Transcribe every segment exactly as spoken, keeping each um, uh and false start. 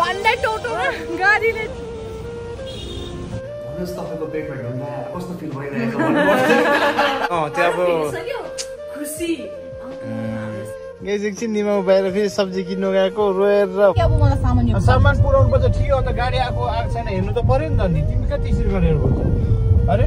अन्डा टोटोमा गाडीले भन्नुस् तपाईको पेटमा ढुङ्गा कस्तो फिल भइरहेको भन्नुपर्छ अ त्यो अब खुसी गाइस एकछिन निमा बाहिर फेरि सब्जी किन्नु गएको रोएर के अब मलाई सामान यो सामान पुराउनु पर्छ ठिक हो त गाडी आको आएको छैन हेर्नु त पर्यो नि त नि तिमी कति त्यसरी गरेर बोल्छ अरे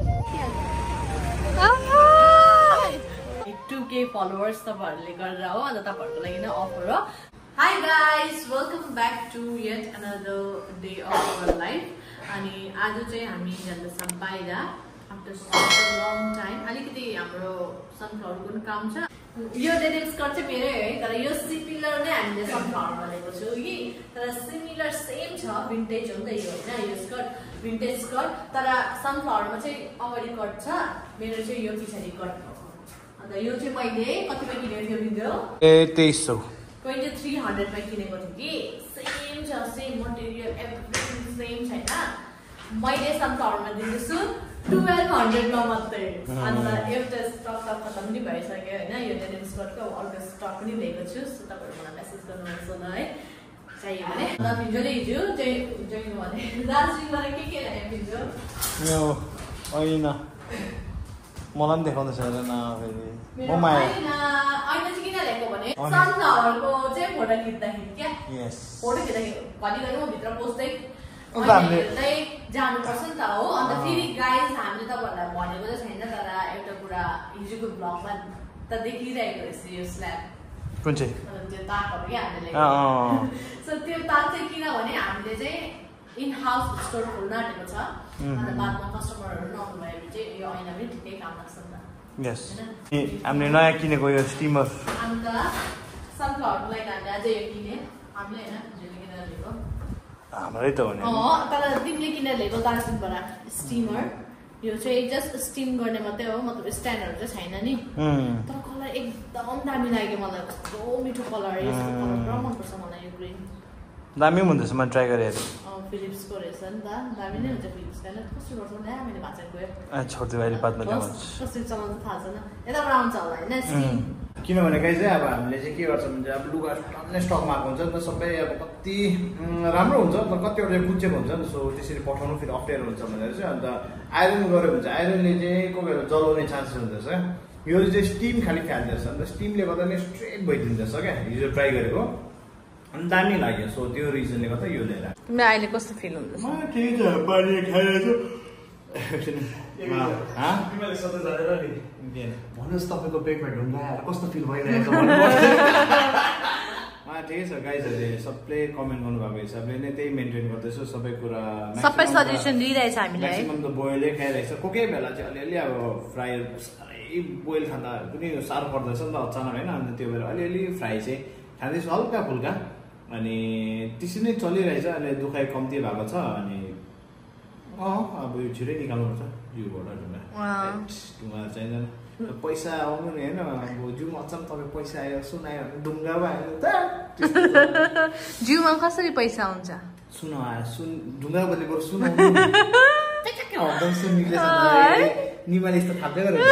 टू के फलोवर्स तपाईहरुले गरेर हो अनि तपाईहरुको लागि नै अफर हो hi guys welcome back to yet another day of our life अनि आज चाहिँ हामी जाँदैछौँ बाहिर after such a long time अलिकति हाम्रो सनफ्लावरको पनि काम छ यो डेनिम स्कर्ट चाहिँ मेरै है तर यो सिमिलर नै हामीले सनफ्लावर भनेको छु कि तर सिमिलर सेम छ भिन्टेज हो नि त यो हैन यो स्कर्ट भिन्टेज स्कर्ट तर सनफ्लावरमा चाहिँ अगाडि कट छ मेरो चाहिँ यो पछाडि कट छ अन्त यो चाहिँ मैले कतिमा किनेको थियो भिडियो ए तेइस सौ तेइस सय मा किनेको थिएँ कि सेम छ सेम मटेरियल एभ्रिथिङ सेम छैन मैले सनफ्लावरमा दिँदैछु बाह्र सय मा मात्रै अन्त एउटा स्टक त खतम पनि भइसक्यो हैन यो डेनिम स्कर्टको अर्को स्टक पनि लिएको छु सो तपाईहरु मलाई मेसेज गर्नुहुन्छ ल है चाहियो भने ल भिडियोले हिजो चाहिँ जोइन भने दार्जिलिङबाट के के ल्याए भिडियो यो होइन मलाई पनि देखाउँदैछ हेर न फेरि म माया हैन अहिले चाहिँ किन ल्याएको भने सनफ्लावरको चाहिँ फोटो खिच्दाखेरि क्या यस फोटो खिच्दाखेरि घरिघरि म भित्र पोस्दै हेर्दै जानुपर्छ नि त हो अन्त फेरि गाइस हामीले तपाईँहरूलाई भनेको चाहिँ छैन तर एउटा कुरा हिजोको ब्लगमा त देखिरहेको रहेछ यो स्ल्याब कुन चाहिँ त्यो ताकहरू क्या हामीले सो त्यो ताक चाहिँ किनभने हामीले चाहिँ इन हाउस स्टोर खोल्न आँटेको छ अन्त बादमा कस्टमरहरू नआउनु भयो भने चाहिँ यो ऐना पनि ठिकै काम लाग्छ नि त यस हामीले नयाँ किनेको यो स्टिमर अन्त सनफ्लावरको लागि हामीले अझै यो किने हामीले होइन हिजोले किनेर लिएको हाम्रै त हो नि अँ तर तिमीले किनेर ल्याएको दार्जिलिङबाट स्टिमर यो चाहिँ जस्ट स्टिम गर्ने मात्रै हो मतलब स्ट्यान्डहरू चाहिँ छैन नि तर कलर एकदम दामी लाग्यो मलाई कस्तो मिठो कलर यस्तो कलर पुरा मनपर्छ मलाई यो ग्रिन दामी पनि हुँदैछ मैले ट्राई गरेँ फिलिप्सको रहेछ नि त दामी नै हुन्छ फिलिप्सको होइन कसरी गर्छ भने मैले भाषा गयो छोड्दै अहिले बादमा ल्याउँछ कसरी चलाउनु थाहा छैन यताबाट आउँछ होला होइन स्टिम किनभने गाई चाहिँ अब हामीले चाहिँ के गर्छ भने अब लुगा टन्नै स्टकमा आएको हुन्छ नि त सबै अब कति राम्रो हुन्छ तर कतिवटा चाहिँ कुचेको हुन्छ नि सो त्यसरी पठाउनु फेरि अप्ठ्यारो हुन्छ भनेर चाहिँ अन्त आइरन गऱ्यो भने चाहिँ आइरनले चाहिँ कोही बेला जलाउने चान्सेस हुँदछ यो चाहिँ स्टिम खालि फाल्दछ अन्त स्टिमले गर्दा नै स्ट्रेट भइदिँदछ क्या हिजो ट्राई गरेको अनि दामी लाग्यो सो त्यो रिजनले गर्दा यो लिएर तिमीलाई अहिले कस्तो फिल हुँदैछ ठिकै छ पानी खाइरहेको भन्नुहोस् तपाईँको पेटमा ढुङ्गा कस्तो फिल भइरहेको भन्नुपर्छ ठिकै छ गाइजहरूले सबले कमेन्ट गर्नुभएको हिसाबले नै त्यही मेन्टेन गर्दैछु सबै कुरा सबै सजेसन दिइरहेछ हामीले म्याक्सिमम त बोइलै खाइरहेछ कोही कोही बेला चाहिँ अलिअलि अब फ्राई साह्रै बोइल खाँदा पनि साह्रो पर्दछ नि त अचानक होइन अन्त त्यो भएर अलिअलि फ्राई चाहिँ खाँदैछु हल्का फुल्का अनि त्यसरी नै चलिरहेछ अहिले दुखाइ कम्ती भएको छ अनि अँ अब यो छिटै निकाल्नुपर्छ जिउबाट ढुङ्गा ढुङ्गा चाहिँदैन पैसा आउनु नि होइन अब जिउमा अचानक तपाईँ पैसा आयो सुनायो भने ढुङ्गा आयो त जिउमा कसरी पैसा आउँछ सुन आयो सुन ढुङ्गा बदली बरु सुनाउनु निमाले यस्तो थाप्दै गरेर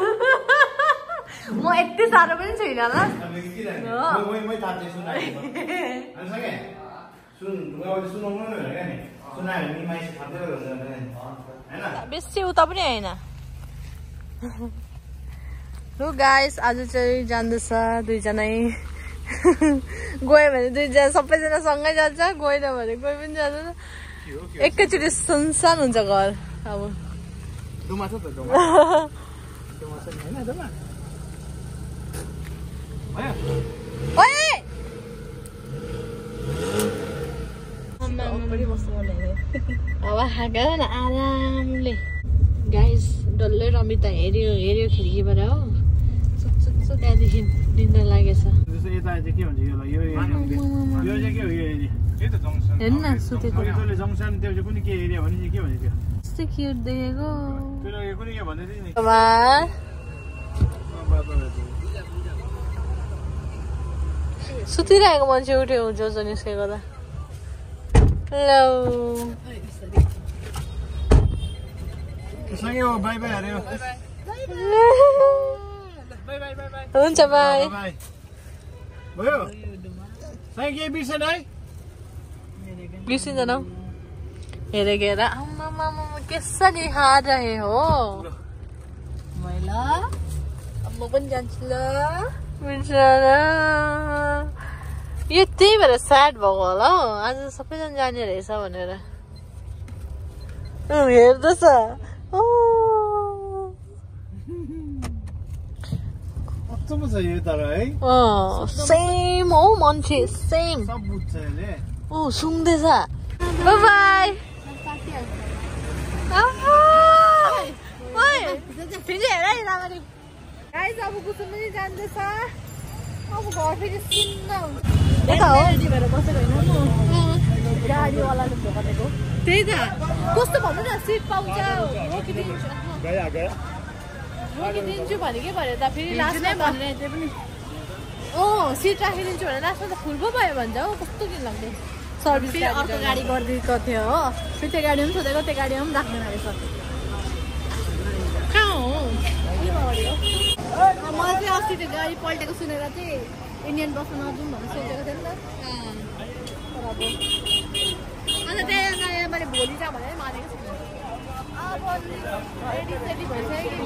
म यति साह्रो पनि छैन ल बेसी उता पनि होइन लु गाइस आज चाहिँ जाँदैछ दुईजना गयो भने दुईजना सबैजना सँगै जान्छ गएन भने कोही पनि जाँदैन एकैचोटि सुनसान हुन्छ घर अब हावा खाएको न आरामले गाइस डल्लै रमिता हेऱ्यो हेऱ्यो खिड्कीबाट हो सुत्छु त्यहाँदेखि निन्द्रा लागेछ हेर्नु न सुतेको यस्तो क्युट देखेको सुतिरहेको मान्छे उठ्यो हुन्छ निस्केको त हेलो हुन्छ बाई भयो केही बिर्सेन है बिर्सिँदैन हेरे हेर आम्मा कसरी खा रहे हो मैला अब म पनि जान्छु ल बिर्सना यो त्यही भएर स्याड भएको होला हौ आज सबैजना जाने रहेछ भनेर हेर्दैछ सेम हो मान्छे सेम ओ सुन्दैछ बाइ बाइ फेरि हेर है राम्ररी गाइस अब कुसुम पनि जान्दैछ अब घर फेरि सुन्न हुन्छ यता हो रेडी भएर बसेको होइन म गाडीवालाले भोकाएको त्यही त कस्तो भन्नु न सिट पाउँछ रोकिदिन्छु गया गया रोकिदिन्छु भने के भन्यो त फेरि लास्टमा भन्ने त्यो पनि अँ सिट राखिदिन्छु भने लास्टमा त फुल पो भयो भन्छ हौ कस्तो किन लाग्दै सर्भिस अर्को गाडी गरिदिएको थियो हो फेरि त्यो गाडीमा पनि सोधेको त्यो गाडीमा पनि राख्दैन रहेछ कहाँ हो मलाई चाहिँ अस्ति त्यो गाडी पल्टेको सुनेर चाहिँ इन्डियन बसमा नजाउँ भनेर सोचेको थिएँ नि त अन्त त्यही मैले भोलि जा भनेर मानेको छु अब रेडी सेडी भइसक्यो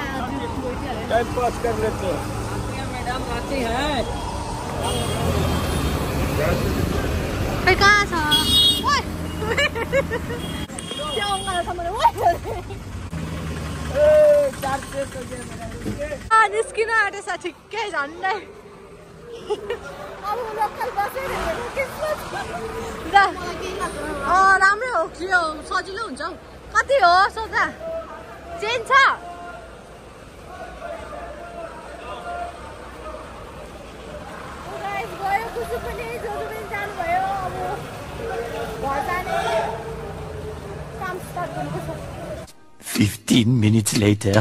खै कहाँ छ त्यो अङ्गाल छ मैले निस्किन आँटेछ ठिक्कै झन्डै राम्रै हो कि सजिलो हुन्छ हौ कति हो सोधा चेन्ज छ गयो कुसु पनि जोजो पनि जानुभयो अब घर जाने काम स्टार्ट गर्नुपर्छ Fifteen minutes later.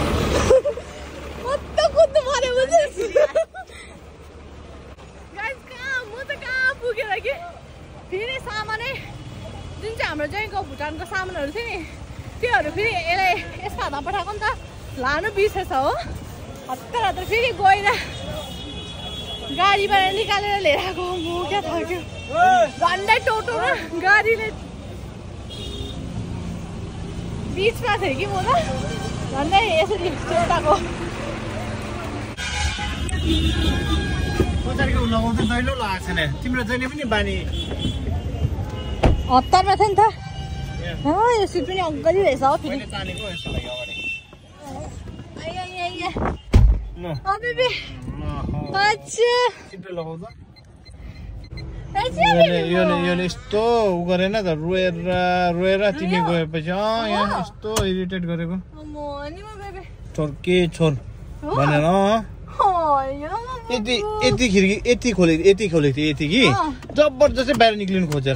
What the fuck? तुम्हारे मुझे guys कहाँ म त कहाँ पुगेर के फेरि सामानै जुन चाहिँ हाम्रो जयको भुटानको सामानहरू थियो नि त्योहरू फेरि यसलाई यसको हातमा पठाएको नि त लानु बिर्सेछ हो हतार हतार फेरि गएर गाडीबाट निकालेर लिएर आएको म क्या थाक्यो झन्डै टोटो र गाडीले बिचमा थियो कि म त झन्डै यसरी चोटाको तिम्रो जहिले पनि बानी हतारमा थियो नि त यो सिट पनि अङ्कली रहेछ हो फेरि यो यस्तो उ गरेन त रोएर रोएर तिमी गएपछि अँ यहाँ यस्तो इरिटेट गरेको छोर के छोर भनेर यति यति खिर्की यति खोले यति खोलेको थियो यति कि जबरजस्तै बाहिर निक्लिनु खोजेर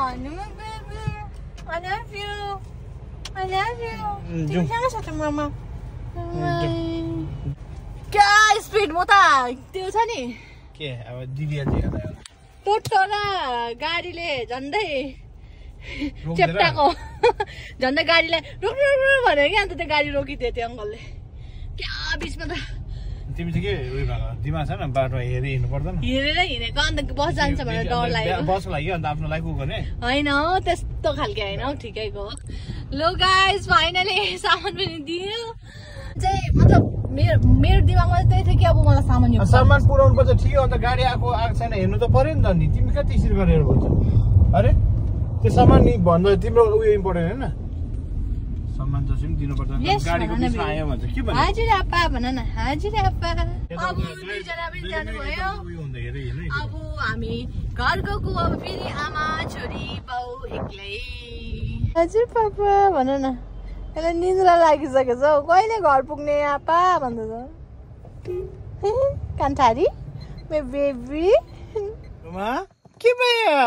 क्या स्पिड म त त्यो छ नि के अब दिदी टोटो र गाडीले झन्डै चेप्टाको झन्डै गाडीलाई रोक रोक भन्यो कि अन्त त्यो गाडी रोकिदियो त्यो अङ्कलले क्या बिचमा त तिमी चाहिँ के उयो भएको दिमाग छ न बाटो हेरी हिँड्नु पर्दैन हेरेर हिँडेको अन्त बस जान्छ भनेर डर लाग्यो बस लाग्यो अन्त आफ्नो लागि गर्ने होइन हौ त्यस्तो खालके होइन हौ ठिकैको लो गाइस फाइनली सामान पनि दियो चाहिँ मतलब मेरो मेरो दिमागमा त्यही थियो कि अब मलाई सामान यो सामान पुऱ्याउनु पर्छ ठिक हो अन्त गाडी आएको आएको छैन हेर्नु त पर्यो नि त नि तिमी कहाँ त्यसरी गरेर भन्छ अरे त्यो सामान नि भन्दा तिम्रो उयो इम्पोर्टेन्ट होइन सामान त चाहिँ दिनुपर्छ गाडीको बिचमा आयो भन्छ के भन्नु हजुर आप्पा भन न हजुर आप्पा अब दुईजना पनि जानुभयो अब हामी घर गएको अब फेरि आमा छोरी बाउ एक्लै हजुर पापा भन न यसलाई निद्रा लागिसकेछ हौ कहिले घर पुग्ने आप्पा भन्दैछ कान्ठारी मेरो बेबी के भयो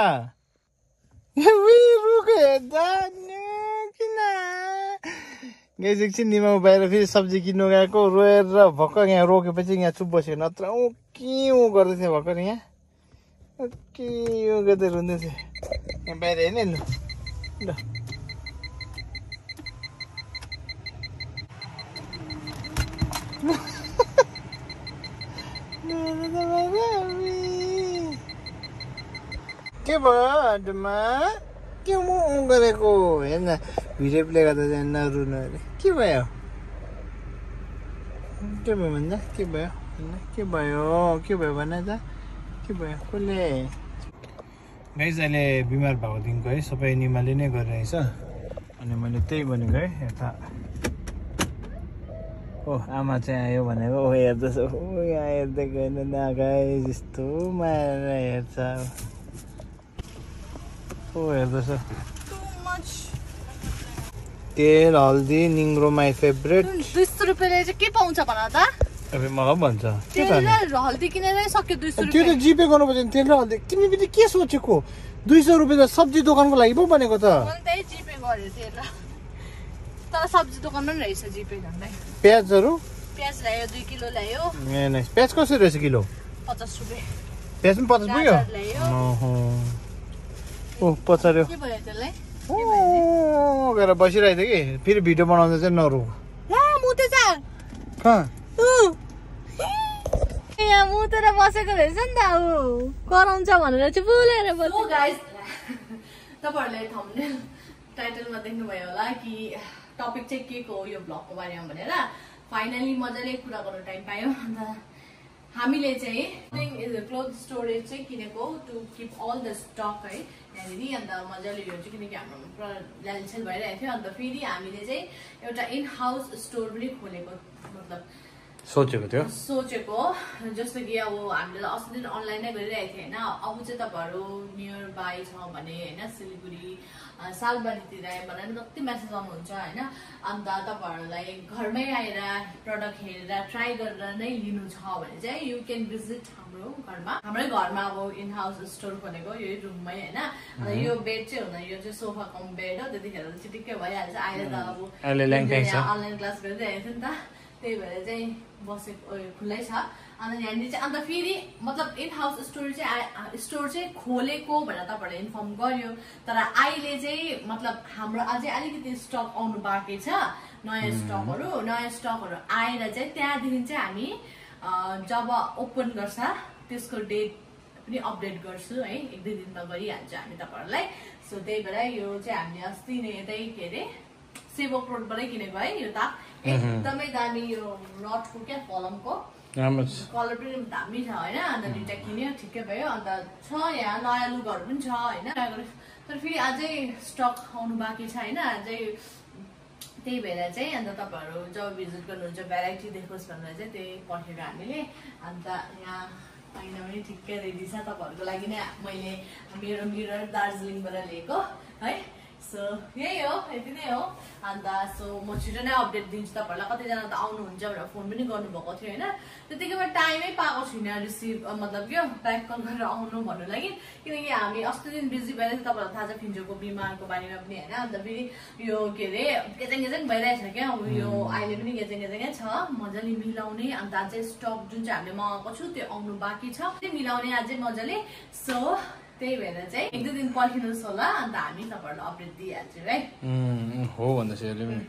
किन एकछिन निमा बाहिर फेरि सब्जी किन्नु गएको रोएर भर्खर यहाँ रोकेपछि यहाँ चुप बस्यो नत्र ऊ के ऊ गर्दै थियो भर्खर यहाँ के ऊ गर्दै रुँदै थियो यहाँ बाहिर हेर्ने ल ल के भयो हजुरमा के म गरेको हेर्न भिडियो प्ले गर्दा चाहिँ नरुनु अरे के भयो के भयो भन्दा के भयो के भयो के भयो भन त के भयो कसले गाइस अहिले बिमार भएको दिनको है सबै निमाले नै गरिरहेछ अनि मैले त्यही भनेको है यता ओ आमा चाहिँ आयो भनेको ओ हेर्दैछ ओ यहाँ हेर्दै गएन न गाइस यस्तो मारेर हेर्छ ओ हेर्दैछ तेल हल्दी निङ्ग्रो माई फेभरेट दुई सौ रुपियाँले चाहिँ के पाउँछ भन त अब मलाई भन्छ तेल र हल्दी किनेरै सक्यो दुई सौ त्यो त जिपे गर्नुपर्छ तेल र हल्दी तिमी पनि के सोचेको दुई सौ रुपियाँ त सब्जी दोकानको लागि पो बनेको त त्यही जिपे गर्यो तेल तर सब्जी दोकानमा पनि रहेछ जिपे झन्डै प्याजहरू प्याज ल्यायो दुई किलो ल्यायो ए नाइस प्याज कसरी रहेछ किलो पचास रुपियाँ प्याज पनि पचास पुग्यो ओ पचार्यो के भयो त्यसलाई ओ गएर बसिरहेको थियो कि फेरि भिडियो बनाउँदा चाहिँ नरु कहाँ यहाँ मुतेर बसेको रहेछ नि त ऊ कराउँछ भनेर चाहिँ बोलेर बसेको गाइस तपाईँहरूले थम्बनेल टाइटलमा देख्नुभयो होला कि टपिक चाहिँ के को हो यो ब्लगको बारेमा भनेर फाइनली मजाले कुरा गर्नु टाइम पायो अन्त हामीले चाहिँ क्लोथ स्टोरेज चाहिँ किनेको to keep all the stock है यहाँनिर अन्त मजाले यो चाहिँ किनकि हाम्रो पुरा ल्यालछेल भइरहेको थियो अन्त फेरि हामीले चाहिँ एउटा इन हाउस स्टोर पनि खोलेको मतलब सोचेको थियो सोचेको जस्तो कि अब हामीले अस्ति दिन अनलाइन नै गरिरहेको थियो होइन अब चाहिँ तपाईँहरू नियर बाई छ भने होइन सिलगढी सालबारीतिर भनेर कति मेसेज आउनुहुन्छ होइन अन्त तपाईँहरूलाई घरमै आएर प्रडक्ट हेरेर ट्राई गरेर नै लिनु छ भने चाहिँ यु क्यान भिजिट हाम्रो घरमा हाम्रै घरमा अब इन हाउस स्टोर खोलेको यही रुममै होइन अन्त यो बेड चाहिँ हुँदैन यो चाहिँ सोफा कम बेड हो त्यतिखेर चाहिँ चिटिक्कै भइहाल्छ अहिले त अब अनलाइन क्लास गरिरहेको थियो नि त त्यही भएर चाहिँ बसेको खुल्लै छ अन्त यहाँनिर चाहिँ अन्त फेरि मतलब इन हाउस स्टोर चाहिँ स्टोर चाहिँ खोलेको भनेर तपाईँहरूले इन्फर्म गर्यो तर अहिले चाहिँ मतलब हाम्रो अझै अलिकति स्टक आउनु बाँकी छ नयाँ स्टकहरू नयाँ स्टकहरू आएर चाहिँ त्यहाँदेखि चाहिँ हामी जब ओपन गर्छ त्यसको डेट पनि अपडेट गर्छु है एक दुई दिनमा गरिहाल्छ हामी तपाईँहरूलाई सो त्यही भएर यो चाहिँ हामीले अस्ति नै यतै के अरे सेवक रोडबाटै किनेको है यो त एकदमै दामी यो रडको क्या कलमको कलर पनि दामी छ होइन अन्त दुइटा किन्यो ठिकै भयो अन्त छ यहाँ नयाँ लुगाहरू पनि छ होइन तर फेरि अझै स्टक आउनु बाँकी छ होइन अझै त्यही भएर चाहिँ अन्त तपाईँहरू जब भिजिट गर्नुहुन्छ भेराइटी देखोस् भनेर चाहिँ त्यही पठाएको हामीले अन्त यहाँ ऐना पनि ठिकै रेडी छ तपाईँहरूको लागि नै मैले मेरो मिरर दार्जिलिङबाट लिएको है सो यही हो यति नै हो अन्त सो म छिटो नै अपडेट दिन्छु तपाईँहरूलाई कतिजना त आउनुहुन्छ भनेर फोन पनि गर्नुभएको थियो होइन त्यतिखेर टाइमै पाएको छुइनँ रिसिभ मतलब क्या ब्याक कल गरेर आउनु भन्नु लागि किनकि हामी अस्ति दिन बिजी भएर तपाईँहरूलाई थाहा छ फिन्जोको बिमारको बारेमा पनि होइन अन्त फेरि यो के अरे गेजेङ गेजेङ भइरहेछ क्या अब यो अहिले पनि गेजेङ गेजेङै छ मजाले मिलाउने अन्त अझै स्टक जुन चाहिँ हामीले मगाएको छु त्यो आउनु बाँकी छ त्यो मिलाउने अझै मजाले सो त्यही भएर चाहिँ एक दुई दिन पर्खिनुहोस् होला अन्त हामी तपाईँहरूलाई अपडेट दिइहाल्छौँ है हो भन्दैछ यसले पनि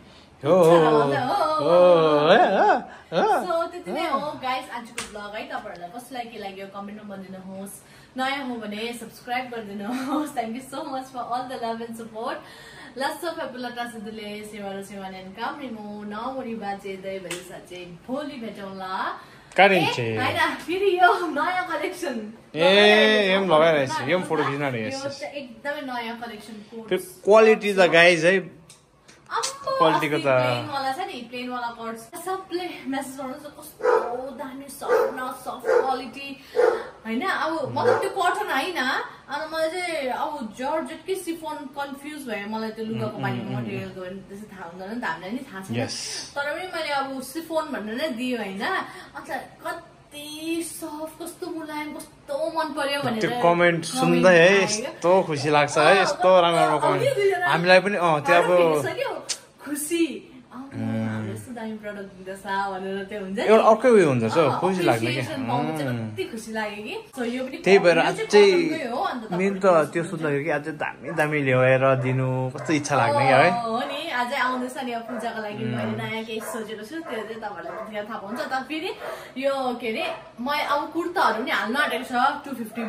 सो त्यति नै हो गाइस आजको ब्लग है तपाईँहरूलाई कसलाई के लाग्यो कमेन्टमा भनिदिनुहोस् नयाँ हो भने सब्सक्राइब गरिदिनुहोस् thank you so much for all the love and support लस्सो फेपुलटा सिद्धुले सेवा र सेवा नेन कामरिमो नमुरी बाजे दय भरि साँच्चै भोलि भेटौँला फेरि यो नयाँ कलेक्सन ए एम लगाइरहेछ यो फोटो खिच्न रहेछ एकदमै नयाँ कलेक्सन क्वालिटी द गाइज है क्वालिटीको त प्लेन वाला छ नि प्लेन वाला कर्ड्स सबले मेसेज गर्नुहुन्छ कस्तो दामी सफ्ट न सफ्ट क्वालिटी हैन अब मतलब त्यो कटन हैन अनि मलाई चाहिँ अब जर्जेटकै सिफोन कन्फ्युज भयो मलाई त्यो लुगाको बारेमा मटेरियलको त्यसै थाहा हुँदैन नि त हामीलाई नि थाहा छैन तर पनि मैले अब सिफोन भनेर नै दियो हैन अन्त कति सफ्ट कस्तो मुलायम कस्तो मन पर्यो भनेर त्यो कमेन्ट सुन्दै है यस्तो खुसी लाग्छ है यस्तो राम्रो राम्रो कमेन्ट हामीलाई पनि अ त्यो अब खुसी यस्तो दामी प्रडक्ट दिँदैछ भनेर त्यो हुन्छ एउटा अर्कै उयो हुन्छ सो खुसी लाग्ने के कति खुसी लाग्यो कि सो यो पनि त्यही भएर अझै मेन त त्यो सोच्दाखेरि कि अझै दामी दामी ल्याएर दिनु कस्तो इच्छा लाग्ने क्या है हो नि अझै आउँदैछ नि अब पूजाको लागि मैले नयाँ केही सोचेको छु त्यो चाहिँ तपाईँहरूलाई त्यतिखेर थाहा पाउँछ तर फेरि यो के अरे म अब कुर्ताहरू पनि हाल्न आँटेको छ टु फिफ्टीमै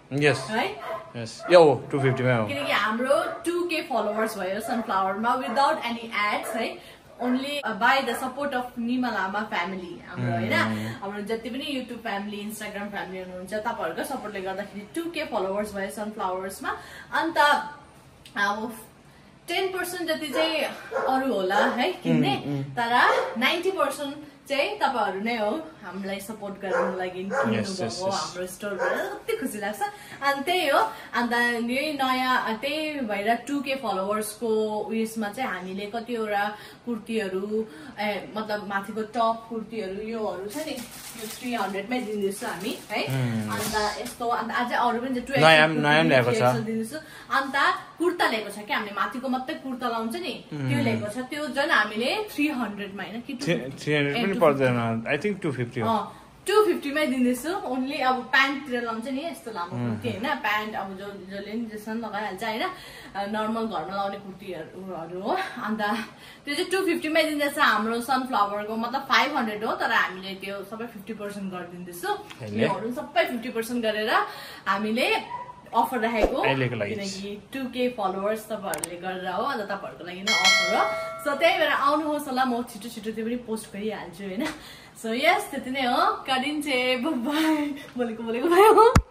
यस है यस यो टू फिफ्टी मा हो किनकि हाम्रो टू के फलोवर्स भयो सनफ्लावरमा विदाउट एनी एड्स है only by the support of Nima Lama family हाम्रो होइन हाम्रो जति पनि युट्युब फ्यामिली इन्स्टाग्राम फ्यामिली हुनुहुन्छ तपाईँहरूको सपोर्टले गर्दाखेरि टू के फलोवर्स भयो सनफ्लावर्समा अन्त अब टेन पर्सेन्ट जति चाहिँ अरू होला है किन्ने तर नाइन्टी पर्सेन्ट चाहिँ तपाईँहरू नै हो हामीलाई सपोर्ट गर्नुको लागि किन्नुभएको हाम्रो स्टोरबाट कति खुसी लाग्छ अनि त्यही हो अन्त यही नयाँ त्यही भएर टू के फलोवर्सको उयसमा चाहिँ हामीले कतिवटा कुर्तीहरू ए मतलब माथिको टप कुर्तीहरू योहरू छ नि यो थ्री हन्ड्रेडमै दिँदैछु हामी है अन्त यस्तो अन्त अझै अरू पनि टु दिँदैछु अन्त कुर्ता लिएको छ कि हामीले माथिको मात्रै कुर्ता लाउँछ नि त्यो लिएको छ त्यो झन् हामीले थ्री हन्ड्रेडमा होइन कि आई थिंक टू फिफ्टी हो टू फिफ्टीमै दिँदैछु ओन्ली अब प्यान्टतिर लाउँछ नि यस्तो लामो कुर्ती होइन प्यान्ट अब जो जसले नि जसमा लगाइहाल्छ होइन नर्मल घरमा लाउने कुर्तीहरू हो अन्त त्यो चाहिँ टू फिफ्टीमै दिँदैछ हाम्रो सनफ्लावरको मतलब फाइभ हन्ड्रेड हो तर हामीले त्यो सबै फिफ्टी पर्सेन्ट गरिदिँदैछु योहरू सबै फिफ्टी पर्सेन्ट गरेर हामीले अफर राखेको किनकि टू के फलोवर्स तपाईँहरूले गरेर हो अन्त तपाईँहरूको लागि नै अफर हो सो त्यही भएर आउनुहोस् होला म छिटो छिटो त्यो पनि पोस्ट गरिहाल्छु होइन सो यस त्यति नै हो काटिन्छ बाई बोलेको बोलेको भयो